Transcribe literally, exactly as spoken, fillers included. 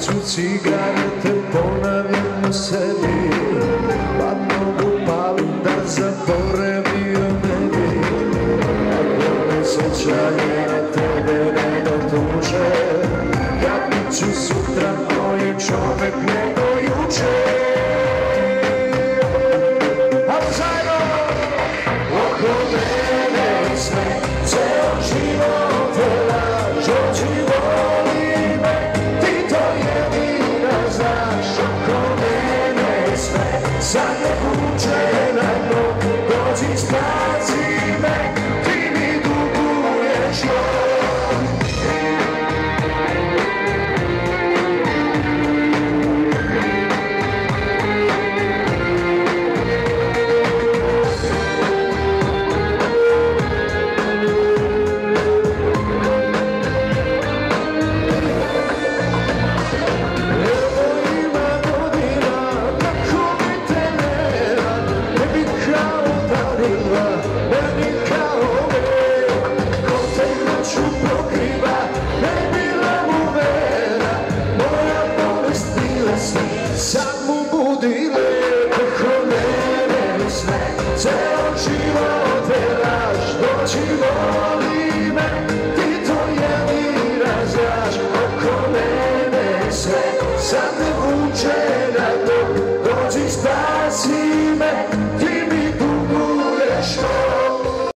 ću cigarete, ponavljam u sebi, pa mogu palim da zaboravio ne bi. Ako me sjećanje na tebe ne dotuže, ja ću sutra